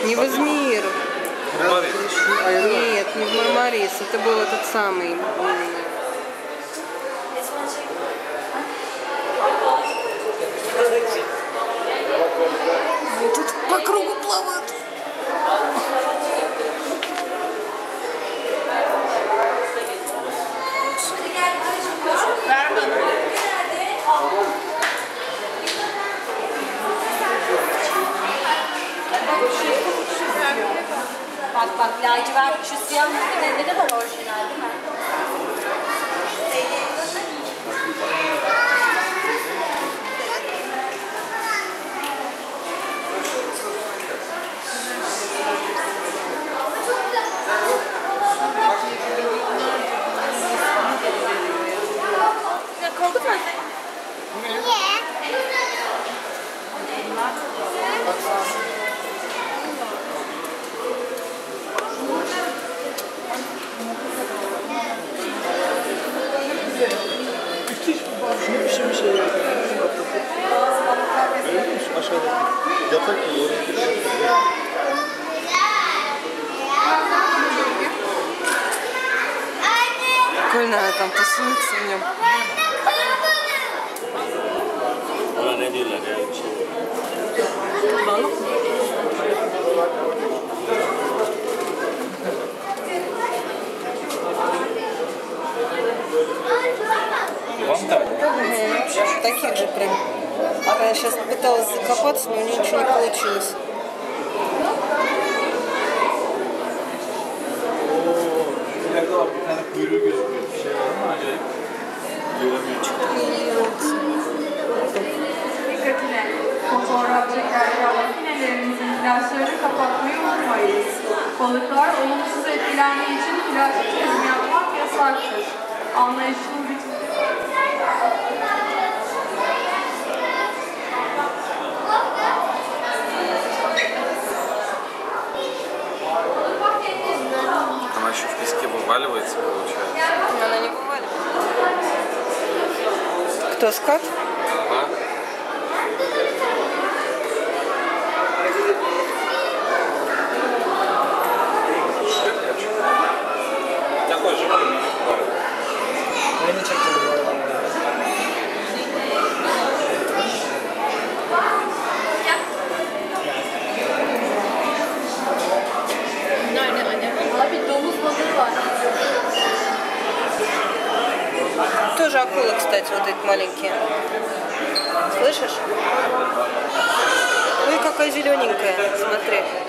Не в Измир. Нет, не в Мармарис. Это был этот самый. И тут по кругу плавают. Bak lacivert şu siyah ne kadar orijinal değil mi? Ne kaldı mı? Şunu pişirmiş şey yapıyor. Öyle mi? Şu aşağıdaki yatak gibi. Прикольно, она там тусуется в нем. Ona ne diyorlar ya? Balık. Таких же прям. Я сейчас пыталась закопаться, но у нее ничего не получилось. Bir tane kuyruğu gözüküyor. Bir şey var mı acayip? Göremiyor çıktı. Dikkatine, fotoğraf çekerken makinelerinizin flaşlarını kapatmayı unutmayın. Balıklar olumsuz etkilendiği için flaş çizimi yapmak yasaktır. Anlayışınız için. Она еще в песке вываливается, получается. Она не вываливается. Кто, скат? Ага. Такой же. Beni çektim bu arada. Abi domuz balığı var. Тоже акулы, кстати, вот эти маленькие. Слышишь? Ой, какая зелененькая, смотри.